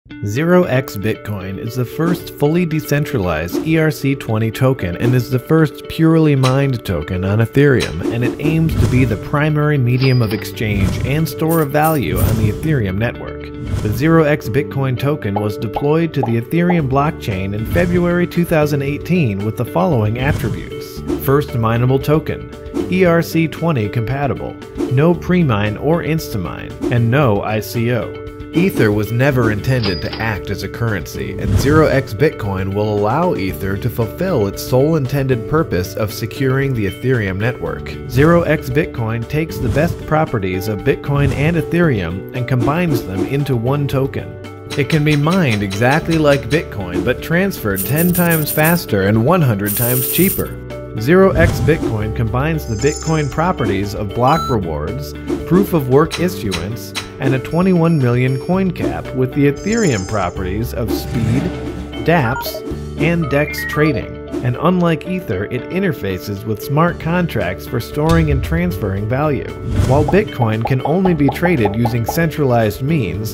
0xBitcoin is the first fully decentralized ERC20 token and is the first purely mined token on Ethereum, and it aims to be the primary medium of exchange and store of value on the Ethereum network. The 0xBitcoin token was deployed to the Ethereum blockchain in February 2018 with the following attributes. First mineable token, ERC20 compatible, no pre-mine or insta-mine, and no ICO. Ether was never intended to act as a currency, and 0xBitcoin will allow Ether to fulfill its sole intended purpose of securing the Ethereum network. 0xBitcoin takes the best properties of Bitcoin and Ethereum and combines them into one token. It can be mined exactly like Bitcoin, but transferred 10 times faster and 100 times cheaper. 0xBitcoin combines the Bitcoin properties of block rewards, proof of work issuance, and a 21 million coin cap with the Ethereum properties of speed, dApps, and DEX trading. And unlike Ether, it interfaces with smart contracts for storing and transferring value. While Bitcoin can only be traded using centralized means,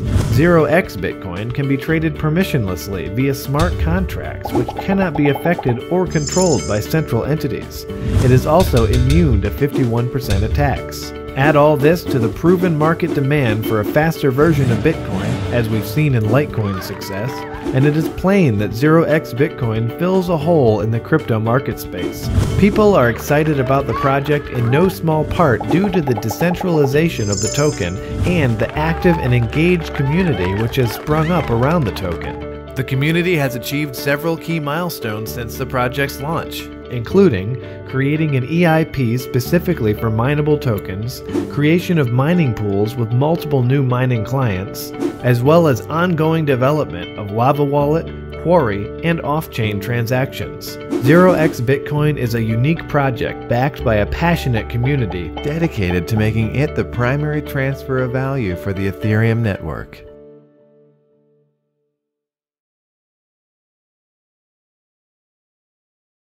0xBitcoin can be traded permissionlessly via smart contracts which cannot be affected or controlled by central entities. It is also immune to 51% attacks. Add all this to the proven market demand for a faster version of Bitcoin, as we've seen in Litecoin's success, and it is plain that 0xBitcoin fills a hole in the crypto market space. People are excited about the project in no small part due to the decentralization of the token and the active and engaged community which has sprung up around the token. The community has achieved several key milestones since the project's launch, including creating an EIP specifically for mineable tokens, creation of mining pools with multiple new mining clients, as well as ongoing development of Lava Wallet, Quarry, and off-chain transactions. 0xBitcoin is a unique project backed by a passionate community dedicated to making it the primary transfer of value for the Ethereum network.